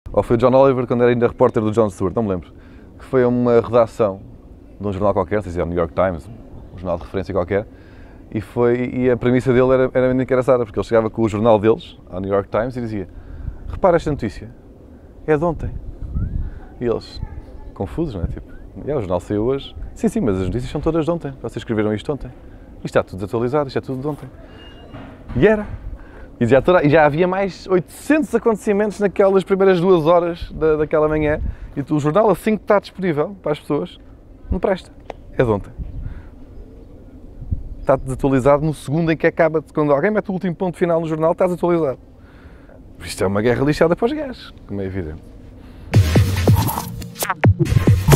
Ou foi o John Oliver, quando era ainda repórter do Jon Stewart, não me lembro, que foi a uma redação de um jornal qualquer, não sei se era o New York Times, um jornal de referência qualquer, e a premissa dele era muito engraçada, porque ele chegava com o jornal deles, ao New York Times, e dizia: repara esta notícia, é de ontem. E eles, confusos, não é? Tipo, o jornal saiu hoje. Sim, mas as notícias são todas de ontem. Vocês escreveram isto ontem. Isto está tudo desatualizado, isto é tudo de ontem. E era. E já havia mais 800 acontecimentos naquelas primeiras 2 horas daquela manhã. E o jornal, assim que está disponível para as pessoas, não presta. É de ontem. Está desatualizado no segundo em que acaba. Quando alguém mete o último ponto final no jornal, está desatualizado. Isto é uma guerra lixada para os gajos, como é evidente.